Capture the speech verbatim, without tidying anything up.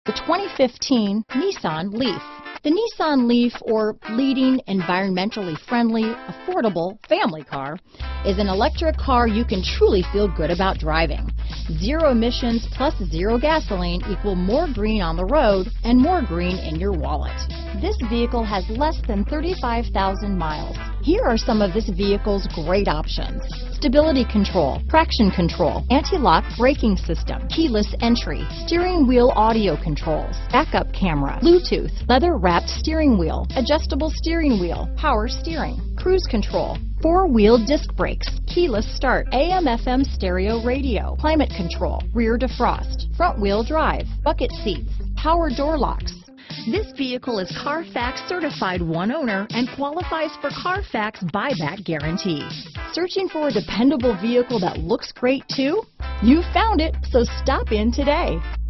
The twenty fifteen Nissan LEAF. The Nissan LEAF, or leading, environmentally friendly, affordable family car, is an electric car you can truly feel good about driving. Zero emissions plus zero gasoline equal more green on the road and more green in your wallet. This vehicle has less than thirty-five thousand miles. Here are some of this vehicle's great options: stability control, traction control, anti-lock braking system, keyless entry, steering wheel audio controls, backup camera, Bluetooth, leather-wrapped steering wheel, adjustable steering wheel, power steering, cruise control, four-wheel disc brakes, keyless start, A M F M stereo radio, climate control, rear defrost, front-wheel drive, bucket seats, power door locks. This vehicle is CARFAX certified one owner and qualifies for CARFAX buyback guarantee. Searching for a dependable vehicle that looks great too? You found it, so stop in today.